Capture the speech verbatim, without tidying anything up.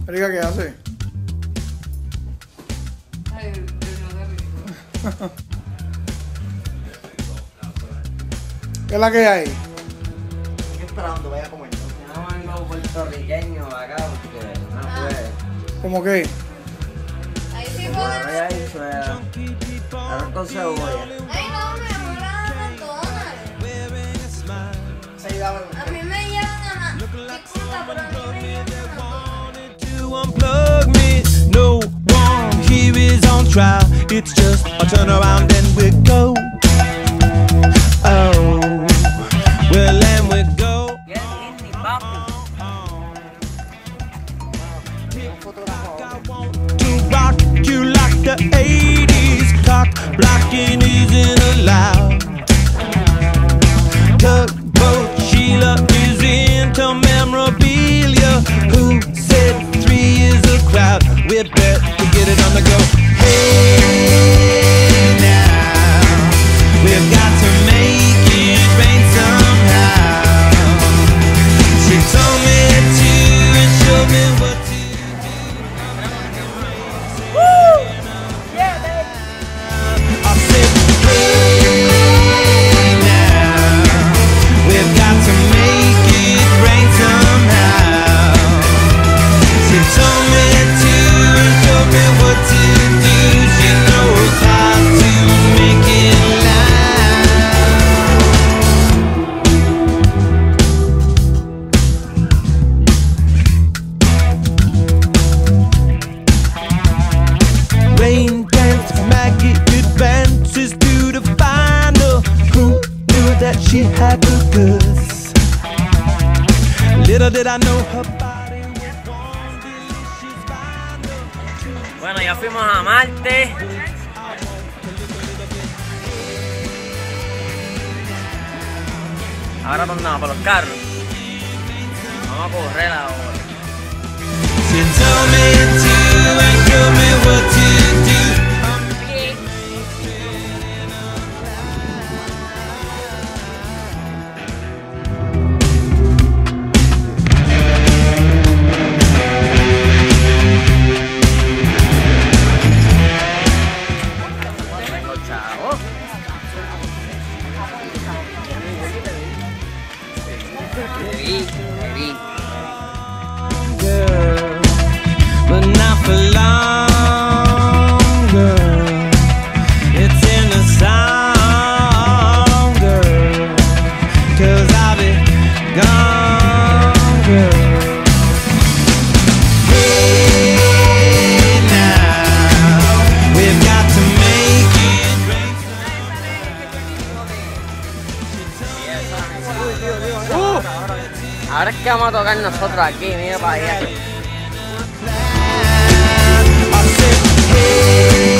Erika, ¿qué hace? Ay, no te rico. ¿Qué es la que hay? ¿Qué esperando? Vaya a comer. No vengo puertorriqueño acá porque no puede. ¿Cómo qué? Ahí sí Como puedes. había dicho, era arroz con cebolla. Ay, no, me mola McDonald's. Se iba a ver. A mí me llevan a disculpa, pero a mí me llevan a To unplug me, no one here is on trial. It's just a turn around and we go. Oh, well, and we go. Get in me, papi. I want to rock you like the eighties. Cock blocking isn't allowed. Tugboat Sheila is into memorabilia. Who said three is a crowd? We'd bet to get it on the go. Hey now, we've got to make it rain somehow. She told me to and showed me what to do. Woo! Yeah, baby. I said, hey now, we've got to make it rain somehow. She told me to and showed me what to do. She knows how to make it loud. Rain dance, Maggie advances to the final. Who knew that she had the goods? Little did I know her body was one delicious binder. Bueno, ya fuimos a Marte. Ahora por nada, por los carros. Vamos a correr ahora. She told me to and showed me what to do. Tengo chavo. Bebí, bebí. Girl, but not for long, girl. It's in the song, girl. 'Cause I'll be gone, girl. Hey now, we've got to make it rain. Uh, ahora es que vamos a tocar nosotros aquí, mira para allá. I said, hey.